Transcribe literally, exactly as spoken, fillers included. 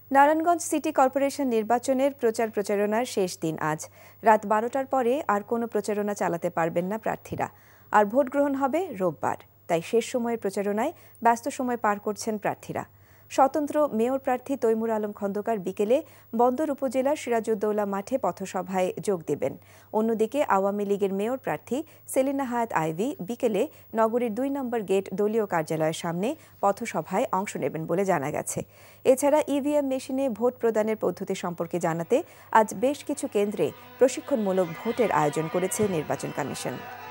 Narayanganj city corporation নির্বাচনের প্রচার প্রচারণার শেষ দিন আজ রাত বারোটার পরে আর কোনো প্রচারণা চালাতে পারবেন না প্রার্থীরা। আর ভোট গ্রহণ হবে রোববার, তাই শেষ সময়ের প্রচারণায় ব্যস্ত সময় পার করছেন প্রার্থীরা। স্বতন্ত্র মেয়র প্রার্থী তৈমুর আলম খন্দকার বিকেলে বন্দর উপজেলার সিরাজউদ্দৌলা মাঠে পথসভায় যোগ দেবেন। অন্যদিকে আওয়ামী লীগের মেয়র প্রার্থী সেলিনা হায়াত আইভী বিকেলে নগরীর দুই নম্বর গেট দলীয় কার্যালয়ের সামনে পথসভায় অংশ নেবেন বলে জানা গেছে। এছাড়া ইভিএম মেশিনে ভোট প্রদানের পদ্ধতি সম্পর্কে জানাতে আজ বেশ কিছু কেন্দ্রে প্রশিক্ষণমূলক ভোটের আয়োজন করেছে নির্বাচন কমিশন।